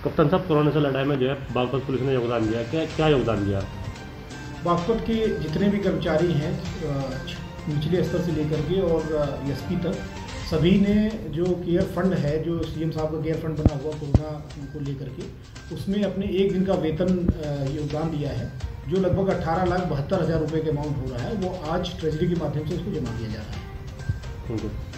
कप्तान साहब, कोरोना से लड़ाई में जो है बागपत पुलिस ने योगदान दिया, क्या योगदान दिया? बागपत के जितने भी कर्मचारी हैं निचले स्तर से लेकर के और एसपी तक, सभी ने जो केयर फंड है, जो सीएम साहब का केयर फंड बना हुआ कोरोना को लेकर के, उसमें अपने एक दिन का वेतन योगदान दिया है, जो लगभग 18,72,000 रुपये के अमाउंट हो रहा है। वो आज ट्रेजरी के माध्यम से उसको जमा किया जा रहा है। Thank you.